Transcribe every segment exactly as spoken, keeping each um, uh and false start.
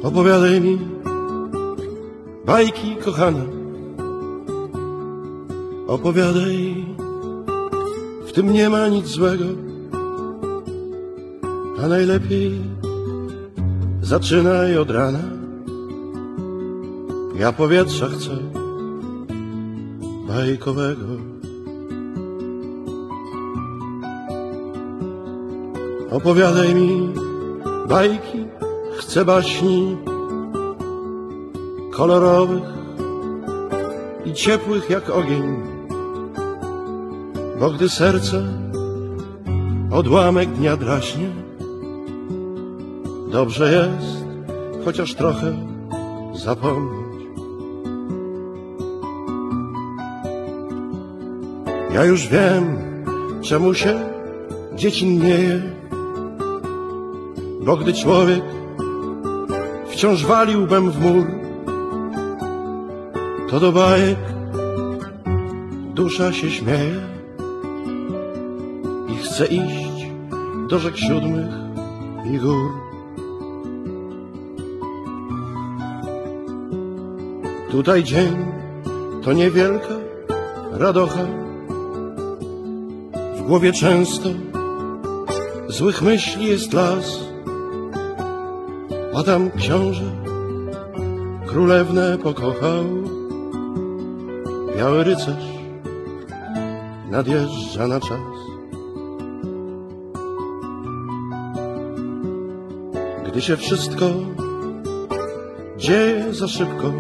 Opowiadaj mi bajki, kochana. Opowiadaj, w tym nie ma nic złego. A najlepiej zaczynaj od rana. Ja powietrza chcę bajkowego. Opowiadaj mi bajki, chcę baśni kolorowych i ciepłych jak ogień, bo gdy serce odłamek dnia draśnie, dobrze jest chociaż trochę zapomnieć. Ja już wiem, czemu się dziecinnieje, bo gdy człowiek wciąż wali łbem w mur, to do bajek dusza się śmieje i chce iść do rzek siódmych i gór. Tutaj dzień to niewielka radocha, w głowie często złych myśli jest las, a tam książę królewnę pokochał. Biały rycerz nadjeżdża na czas. Gdy się wszystko dzieje za szybko,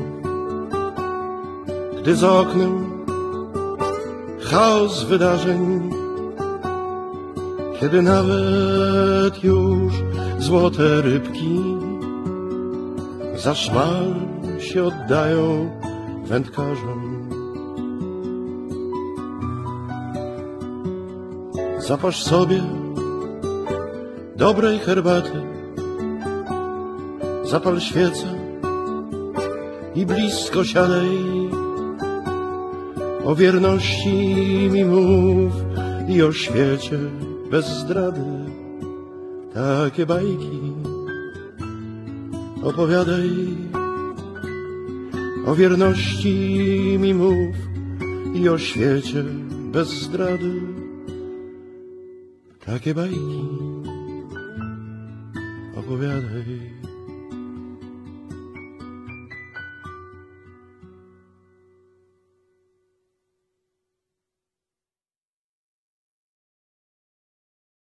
gdy za oknem chaos wydarzeń, kiedy nawet już złote rybki za szmal się oddają wędkarzom. Zapasz sobie dobrej herbaty, zapal świecę i blisko siadaj. O wierności mi mów i o świecie bez zdrady. Takie bajki opowiadaj. O wierności mi mów i o świecie bez zdrady. Takie bajki opowiadaj.